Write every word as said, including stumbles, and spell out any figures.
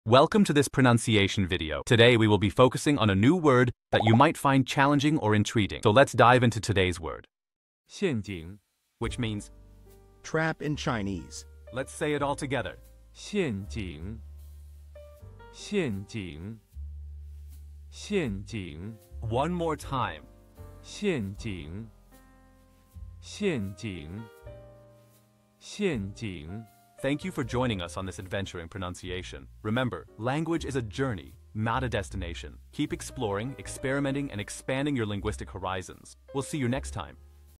Welcome to this pronunciation video. Today we will be focusing on a new word that you might find challenging or intriguing. So let's dive into today's word. 陷阱 Which means, Trap in Chinese. let's say it all together. 陷阱陷阱陷阱 One more time. 陷阱陷阱陷阱 Thank you for joining us on this adventure in pronunciation. Remember, language is a journey, not a destination. Keep exploring, experimenting, and expanding your linguistic horizons. We'll see you next time.